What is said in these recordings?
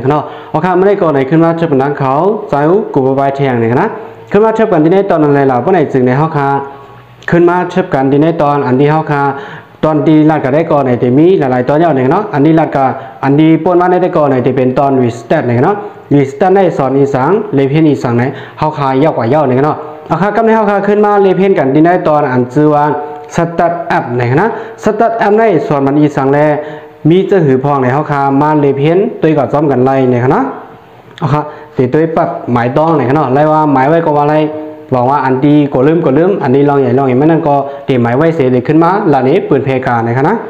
เนี่ยเนาะโอเคไม่ได้ก่อนไหนขึ้นมาเชื่อเป็นนักเขาใจกูบายแทงเนี่ยนะขึ้นมาเชื่อกันที่ในตอนอะไรเหล่าพวกไหนจึงในห้องคาขึ้นมาเชื่อกันที่ในตอนอันที่ห้องคาตอนดีลัดกับได้ก่อนไหนที่มีหลายๆตอนเยอะเนี่ยเนาะอันนี้ลัดกับอันดีปนมาได้ก่อนไหนที่เป็นตอนวิสเตอร์เนี่ยเนาะวิสเตอร์ในสอนอีสังเลเพนอีสังไหนห้องคายาวกว่ายาวเนี่ยเนาะโอเคกับในห้องคาขึ้นมาเลเพนกันที่ในตอนอันชื่อว่าสตาร์ทอัพเนี่ยนะสตาร์ทอัพในส่วนมันอีสังแลมีจะหือพองในห้องคามาเลเพนตัวกับซ้อมกันไล่เนี่ยนะโอเคตีตัวปัดหมายต้องเนี่ยเนาะไล่ว่าหมายไว้ก็ว่าอะไรบอกว่าอันดีก็ลืมอันนี้ลองใหญ่ไม่นั่นก็ตีหมายไว้เสียเลยขึ้นมาหลังนี้ปืนเพกาเนี่ยนะ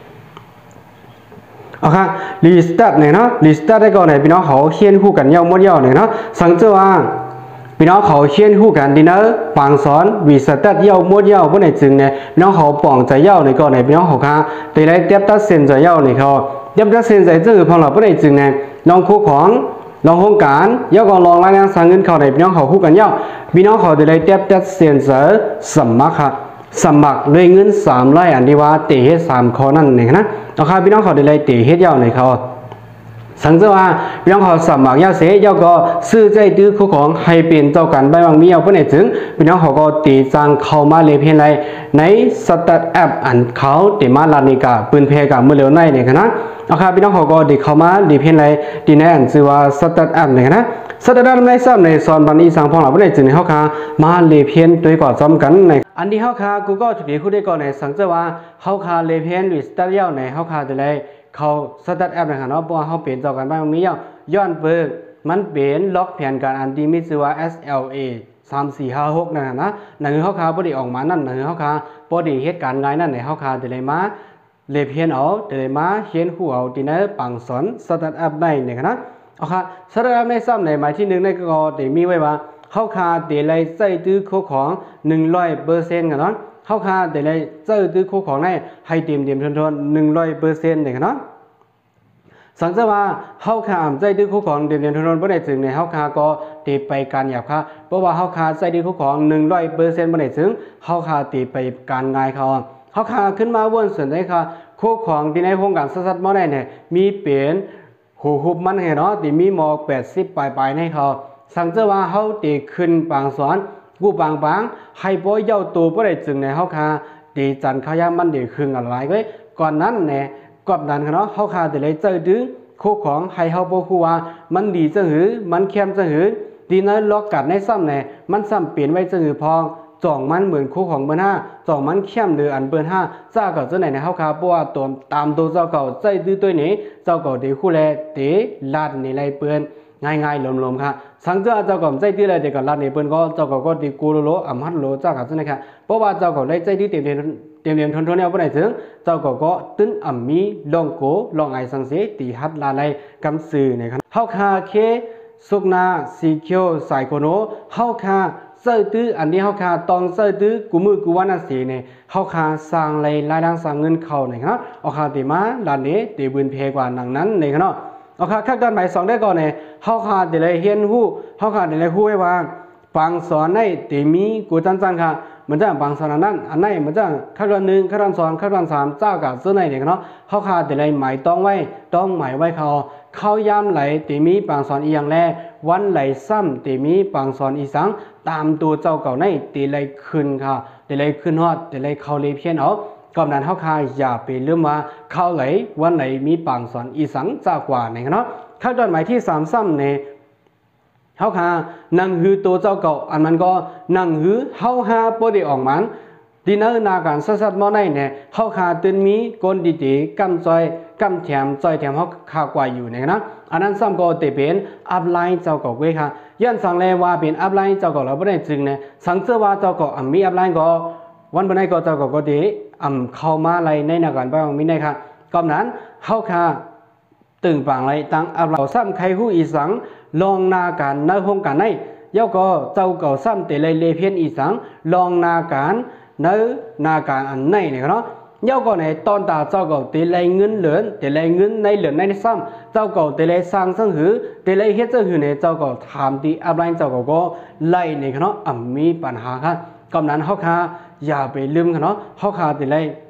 โอเคลิสต์เนี่ยเนาะลิสต์ได้ก่อนเนี่ยพี่น้องเขาเขียนคู่กันเย้าหมดเย้าเนี่ยเนาะสังเกตว่าพี่น้องเขาเขียนคู่กันดีเนอร์ปางสอนวิสต์เย้าหมดเย้าพวกไหนจึงเนี่ยพี่น้องเขาป่องใจเย้าในก่อนเนี่ยพี่น้องเขาค่ะตีไรเทียบตัดเส้นใจเย้าเนี่ยเขาเทียบตัดเส้นใจจึงพองเราพวกไหนจึงเนี่ยน้องคู่ของลองโครงการย่อก่อนลองรายงานสั่งเงินเข้าในพี่น้องเขาคู่กันย่อพี่น้องเขาได้เทียบจัดเสียนเสือสมัครค่ะสมัครด้วยเงิน300อันที่ว่าเตะเฮ็ด3ข้อนั่นเองนะเอาค่ะพี่น้องเขาได้เตะเฮ็ดย่อในเขาสังเกตว่าพี่น้องเขาสมัครย่อเสียย่อก็ซื้อใจตื้อคู่ของให้เป็นเจ้ากันใบบางมีเอาเพื่อนถึงพี่น้องเขาก็ตีจังเข้ามาเลยเพียงไรในสตาร์ทอัพอันเขาตีมาลานิกาปืนเพกาเมื่อเร็วในเนี่ยนะเอาค่ะพี่น้องเขาก็ดีเข้ามาดีเพียงไรดีแน่นชื่อว่าสตาร์ทอัพเนี่ยนะสตาร์ทอัพในซ้ำในซอนบันอีสังพองเราเพื่อนจึงในเขาค่ะมาเลยเพียงตัวก่อนซ้อมกันในอันที่เขาค่ะกูก็ถือคู่ได้ก่อนในสังเกตว่าเขาค่ะเลยเพียงหรือสตาร์ทเย้าในเขาค่ะจะได้เขาสตาร์ทอัพนะครับเนาะเพราะว่าเขาเปลี่ยนจากกันไปตรงนี้ย้อนเปิดมันเป็นล็อกแผนการอันที่มีชื่อว่า SLA 3456นั่นนะนั่นคือเขาคาพอดีออกมานั่นคือเขาคาพอดีเหตุการณ์ไงนั่นในเขาคาเดเลยมาเลเพียนเอาเดเลยมาเขียนคู่เอาที่นั่นปังสอนสตาร์ทอัพได้เนี่ยนะเอาค่ะสตาร์ทอัพในซ้ำในหมายที่1ในก็เดมีไว้ว่าเขาคาเดเลยใส่ตื้อคู่ของ100%กันเนาะเขาคาเดเลยใส่ตื้อคู่ของในให้เต็มทน100%เนี่ยนะสังเกตว่าเฮาคาใจดื้อคู่ของเด่นทนบ่ได้ถึงในเฮาคาก็ตีไปการหยาบค่ะเพราะว่าเฮาคาใจดื้อคู่ของ100%บ่ได้ถึงเฮาคาตีไปการง่ายเขาเฮาคาขึ้นมาวนส่วนได้ค่ะคู่ของที่ในโครงการสัดๆบ่ได้เนี่ยมีเป็นหูหุบมันให้เนาะที่มีหมอก80ปลายในเขาสังเกตว่าเฮาตีขึ้นปางสอนกูปางให้บ่เย้าตัวบ่ได้ถึงในเฮาคาตีจันเขายามมันได้ครึ่งอะไรก็ก่อนนั้นเนี่ยกอบนั้นเนาะเขาคาแต่เลยเจอดึงคู่ของให้เขาบอกว่ามันดีจะหือมันเข้มจะหือดีนั้นล็อกกัดในซ้ำเนี่ยมันซ้ำเปลี่ยนไว้จะหือพองจ่องมันเหมือนคู่ของเบอร์5จ่องมันเข้มหรืออันเบอร์5เจ้าเก่าเจ้าไหนในเขาคาเพราะว่าตัวตามตัวเจ้าเก่าใจดื้อตัวนี้เจ้าเก่าดีคู่แลเตะลาดในไรเปื้อนง่ายๆลมๆค่ะสังเจ้าเก่าใจดื้ออะไรเด็กกับลาดในเปื้อนก็เจ้าเก่าก็ดีกูโลอ่ำฮัดโลเจ้าเก่าเจ้าไหนค่ะเพราะว่าเจ้าเก่าได้ใจดื้อเต็มทนเนี่ยบ่ได้ถึงเจ้าก็ตึ้นอ่ำมีลองโกลองไอสังเสตีฮัดลาไลกำซื่อในครับเฮาคาเคสุกนาสีเขียวสายโคโนเฮาคาเสื้อตื้ออันนี้เฮาคาตองเสื้อตื้อกูมือกูวันสีเนี่ยเฮาคาสร้างไรรายดังสร้างเงินเข้าเนี่ยครับเอาคาติมาลานนี้ตีบืนเพกว่าหนังนั้นเนี่ยครับเอาคาขั้นตอนหมาย2ได้ก่อนเนี่ยเฮาคาติเลยเฮียนฮู้เฮาคาติเลยฮู้ไว้ว่าฟังสอนให้ตีมีกูจันค่ะมันจะบางสถานั้นอันไหนมันจะขั้นตอน1ขั้นตอน2ขั้นตอน3เจ้ากับซื้อไหนเนี่ยเนาะเขาคาแต่ไรหมายต้องไว้ต้องหมายไว้เขาย้ำไหลตีมีบางสอนอีอย่างแรกวันไหลซ้ำตีมีบางสอนอีสังตามตัวเจ้าเก่าในตีไรขึ้นค่ะตีไรขึ้นฮอดตีไรเขาเลยเพี้ยนเอาก่อนนั้นเขาคาอย่าไปลืมว่าเขาไหลวันไหลมีบางสอนอีสังเจ้ากว่าเนี่ยเนาะขั้นตอนหมายที่3ซ้ำในเฮาคานั่งหือตัวเจ้าเก่าอันมันก็นั่งหือเฮาหาบ่ได้ออกมันดินเนอร์นาการสัดๆบ่ได้เนี่ยเฮาคาตื่นมีก้นดีๆกำจอยกำแถมจอยแถมเฮาคากว่าอยู่เนี่ยนะอันนั้นซ้ำก็เตเป็นอัพไลน์เจ้าเก่าเว้ยค่ะย้อนสังแลว่าเป็นอัพไลน์เจ้าเก่าเราบ่ได้จึงเนี่ยสังเจอว่าเจ้าเก่ามีอัพไลน์ก็วันบ่ได้ก็เจ้าเก่าก็ดีเข้ามาไลในนาการบ่มีได้ค่ะก่อนนั้นเฮาคาตึงปางไรตั้งอัพเราซ้ำใครฮู้อีสังลองนาการในโครงการในย่อก็เจ้าเก่าซ้ำแต่เลยเพียนอีสังลองนาการในนาการอันไหนเนี่ยเนาะย่อก็ในตอนตาเจ้าเก่าแต่เลยเงินเหลือแต่เลยเงินในเหลือในซ้ำเจ้าเก่าแต่เลยสร้างสังหือแต่เลยเฮ็ดสังหือเนี่ยเจ้าเก่าถามที่อัพไลน์เจ้าเก่าก็ไล่เนี่ยเนาะมีปัญหาค่ะกำนั้นเฮาคาอย่าไปลืมกันเนาะเฮาคาแต่เลย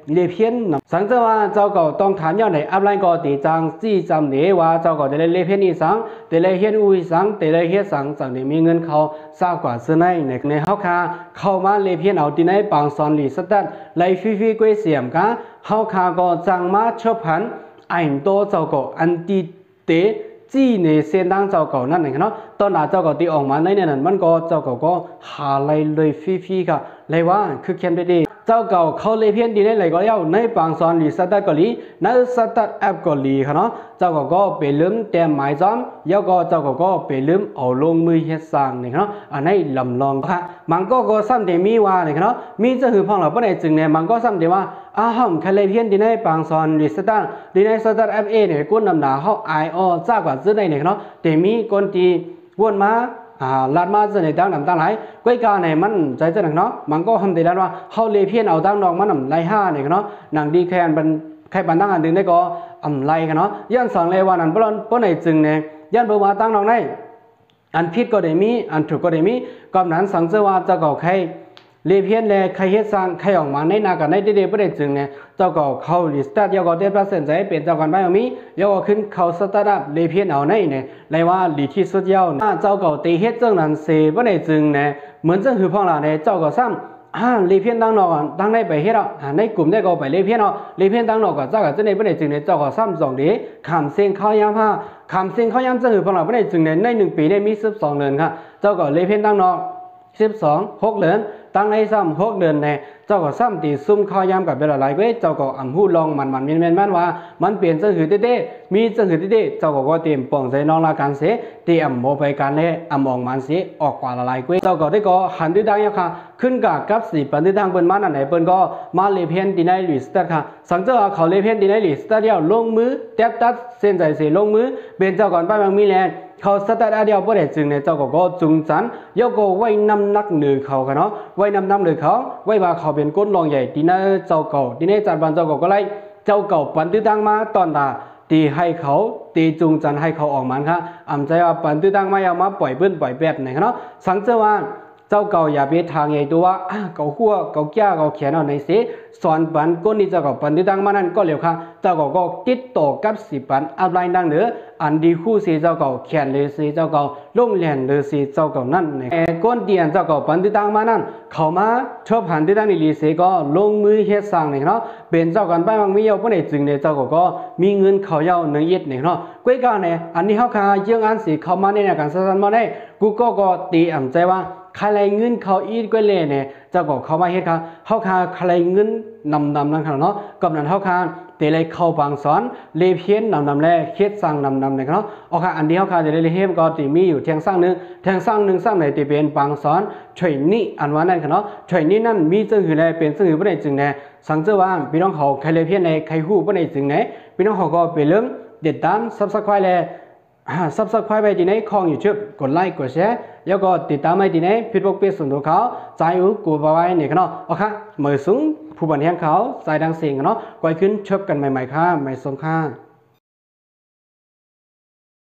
เลียเพี้ยนสังเจว่าเจ้าเก่าต้องถามย่อไหนอัพไลน์ก็ตีจังจี้จำเนว่าเจ้าเก่าแต่เลียเพี้ยนอีสังแต่เลียเฮียนอุ้ยสังแต่เลียเฮียสังจังเนี่ยมีเงินเขาซากว่าซื้อในเฮาคาเข้ามาเลียเพี้ยนเอาที่ไหนปางสอนหลีสตัดไล่ฟีกวยเสียมกะเฮาคาก็จังมาชอบพันไอ้โตเจ้าเก่าอันตีเตจี้ในเส้นทางเจ้าเก่านั่นเองเนาะตอนหน้าเจ้าเก่าตีออกมาในนั้นมันก็เจ้าเก่าก็หาเลยฟีค่ะเลยว่าคือเขียนไปดีเจ้าเก่าเขาเลยเพี้ยนดีในไหลก็เย้าในปางสอนหรือสตัดก็หลีในสตัดแอปก็หลีค่ะเนาะเจ้าก็ไปลืมแต่หมายจ้อมเย้าก็เจ้าก็ไปลืมเอาลงมือเฮ็ดสร้างนี่เนาะอันนี้ลำลองค่ะมันก็ซ้ำแต่มีว่านี่เนาะมีจะหือพ่องเราบ่ได้จึงเนี่ยมันก็ซ้ำแต่ว่าห้ามเขาเลยเพี้ยนดีในปางสอนหรือสตัดดีในสตัดแอปเนี่ยก้นนำหนาเขาไออจ้ากว่าซื้อได้เนี่ยเนาะแต่มีคนที่วนมาลาดมาจะในดังนำตั้งหลายก้อยกาในมันใจจะหนักเนาะมันก็ทำได้แล้วว่าเขาเลยเพี้ยนเอาตั้งดอกมันนำไล่ห้าเนี่ยเนาะหนังดีแค่บันใครบันตั้งอันดึงได้ก็ไล่กันเนาะย่านสองเลยว่านั้นป้อนไหนจึงเนี่ยย่านเบอร์ว่าตั้งดอกได้อันผิดก็ได้มีอันถูกก็ได้มีก่อนนั้นสังเจว่าจะก่อใครเลียเพี้ยนเลยใครเฮ็ดสร้างใครออกมาในนากันในเด็ดๆประเด็นจึงเนี่ยเจ้าก็เข้าลิสต์เจ้าก็ได้ประเสริฐใจเป็นเจ้ากันไปมีเจ้าก็ขึ้นเข้าสตาร์ทอัพเลียเพี้ยนเอาในเนี่ยเลยว่าดีที่สุดยาวเจ้าก็ตีเฮ็ดจังนั้นเสียประเด็นจึงเนี่ยเหมือนจังคือพ่อหลานเนี่ยเจ้าก็ซ้ำเลียเพี้ยนตั้งนอกตั้งในไปเฮ็ดในกลุ่มได้ก็ไปเลียเพี้ยนเลียเพี้ยนตั้งนอกก็เจ้าก็จะในประเด็นจึงเนี่ยเจ้าก็ซ้ำ2เดือนคำเสียงเข้ายามผ้าคำเสียงเข้ายามจังคือพ่อหลานประเด็นจึงเนี่ยใน1ปีได้มี12เดือนค่ะเจ้าก็เลียเพี้ยนตั้งนอก6เดือนตั้งในซ้ำ6เดือนเนี่ยเจ้าก็ซ้ำตีซุ่มข้าวยำกับเวลาหลายเว้เจ้าก็หูลองมันมันว่ามันเปลี่ยนจังหือเต้มีจังหือเต้เจ้าก็เตรียมป่องใส่น้องละกันเสียเตรียมโมไปกันเลยออกมันเสียออกกว่าละลายเว้เจ้าก็ได้ก็หันด้วยดังยังค่ะขึ้นกับสีปันด้วยทางเปิ้นมันอันไหนเปิ้นก็มาเลเพียนดีในลิสต์ค่ะสังเจ้าเขาเลเพียนดีในลิสต์เดียวลงมือแทบตัดเส้นใจเสียลงมือเป็นเจ้าก่อนป้าบางมีแลนเขาสตาร์ทเดียวบ่ได้จึงเนี่ยเจ้าก็จุงจันยกก็ไว้นำนักเหนือเขาค่ะเนาะไว้นำเหนือเขาไว้ว่าเขาเป็นก้นรองใหญ่ที่นั่นเจ้าเก่าที่นี่จัดบันเจ้าก็ไล่เจ้าเก่าปันตื้อตั้งมาตอนตาตีให้เขาตีจุงจันให้เขาออกมันค่ะใจว่าปันตื้อตั้งมาเอามาปล่อยเบิ้ลปล่อยแปดไหนเนาะสังเจ้าว่าเจ้าเก่าอย่าไปทางใหญ่ตัวว่าเก่าขั้วเก่าแก่เก่าเขียนเอาในเสียสอนปันก้นนี่เจ้าเก่าปันตื้อตั้งมานั่นก็เร็วค่ะเจ้าก็ติดต่อกับ10 ปันอัพไลน์ดังเหนืออันดีคู่สีเจ้าเก่าเขียนเลยสีเจ้าเก่าลงเรียนเลยสีเจ้าเก่านั่นก้นเดียนเจ้าเก่าปันตื้อตั้งมานั่นเขามาชอบหันตื้อตั้งในลีสีก็ลงมือเฮ็ดสร้างเนี่ยเนาะเป็นเจ้ากันไปบางมีเยาผู้ใดจึงเนี่ยเจ้าก็มีเงินเขาเยา1 เอ็ดเนี่ยเนาะก้อยกาเนี่ยอันนี้เขาคาเยื่ออันสีเขามาในการสั้นๆมาได้กูก็ตีใจว่าใครเงินเขาอีกก็เลยเนี่ยเจ้าก็เขามาเฮ็ดค่ะเขาคาใครเงินนำนั่นค่ะเนาะกับนั้นเขาคาแต่เลยเข้าบางสอนเลเพียนนำแลเฮ็ดสร้างนำเนี่ยเนาะเอาค่ะอันเดียวค่ะจะได้เฮ็ดก็ตีมีอยู่เทียงสร้างนึงเทียงสร้างนึงสร้างไหนตีเป็นบางสอนช่วยนี่อันว่านั่นค่ะเนาะช่วยนี่นั่นมีจังหือแลเป็นจังหือบ่ได้จึงแน่สังเจอว่าพี่น้องเขาใครเลเพียนในใครฮู้บ่ได้จึงแน่พี่น้องเขาก็ไปเริ่มติดตาม Subscribe แลSubscribe ไปที่ไหนของ YouTube กดไลค์กดแชร์แล้วก็ติดตามไปที่ไหนพิดพกเปียส่วนตัวเขาใจอุกูบไว้เนี่ยเนาะโอเคมือสูงผู้บันเทิงเขาใจดังเสียงเนาะก่อยขึ้นชบกันใหม่ๆค่ะไม่สงค่า